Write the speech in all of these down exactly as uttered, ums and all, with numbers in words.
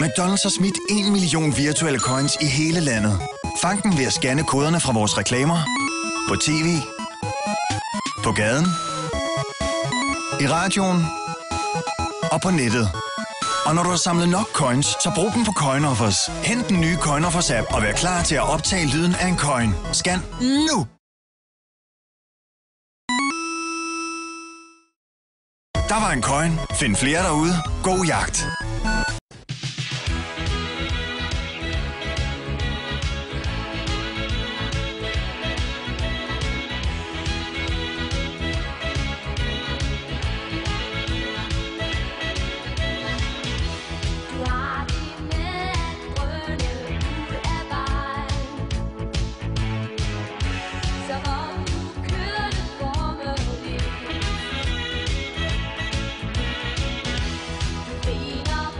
McDonald's har smidt en million virtuelle coins i hele landet. Fang den ved at scanne koderne fra vores reklamer. På tv. På gaden. I radioen. Og på nettet. Og når du har samlet nok coins, så brug dem på CoinOffers. Hent den nye CoinOffers app og vær klar til at optage lyden af en coin. Scan nu! Der var en coin. Find flere derude. God jagt. Be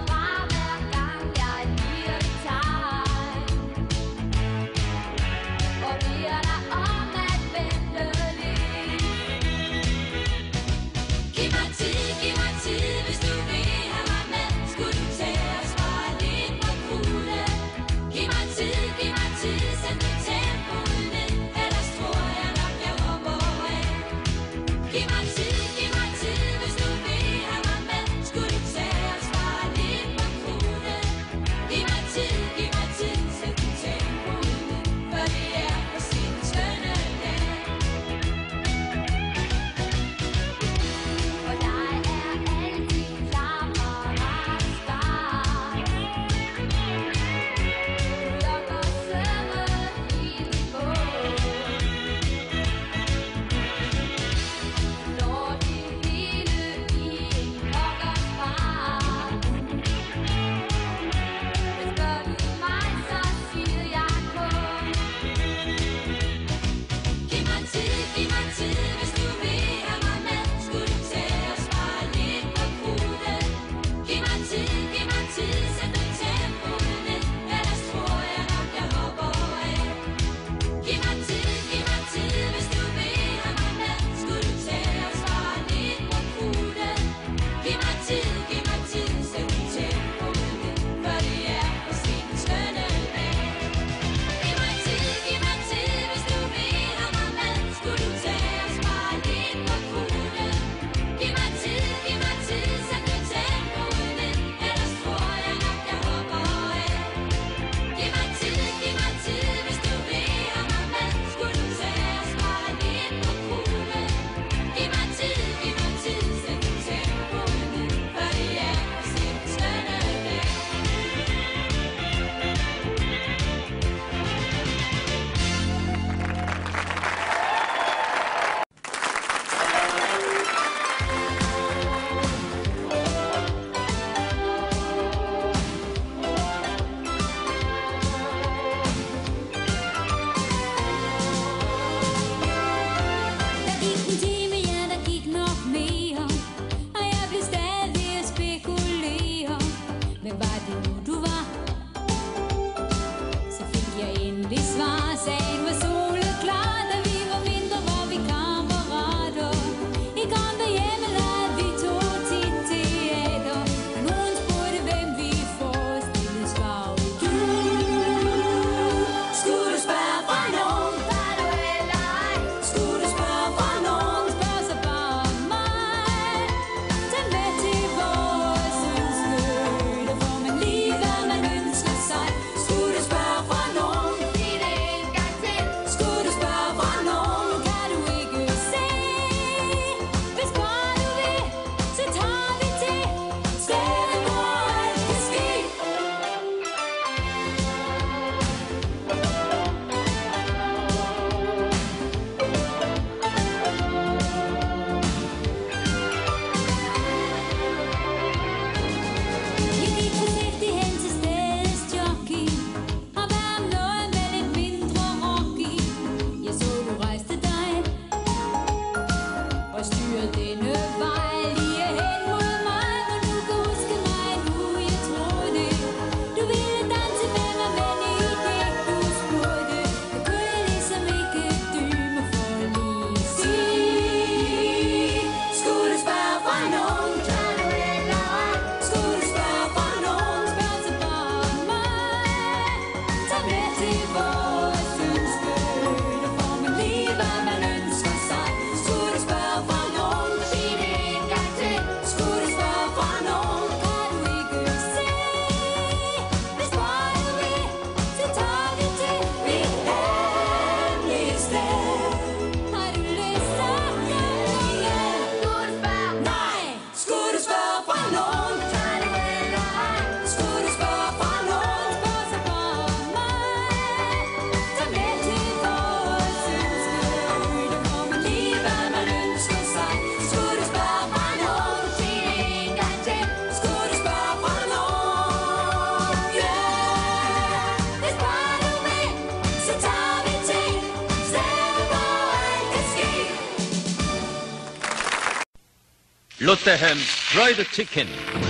롯데햄 프라이드 치킨.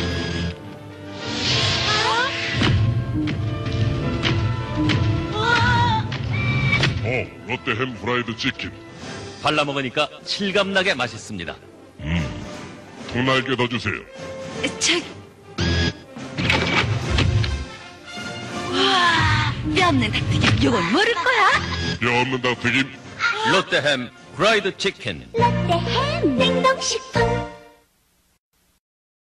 어, 롯데햄 프라이드 치킨. 발라 먹으니까 실감나게 맛있습니다. 닭날개 더 주세요. 저... 와, 뼈 없는 닭튀김 이건 뭐를 거야? 뼈 없는 닭튀김. 롯데햄 프라이드 치킨. 롯데햄 냉동식품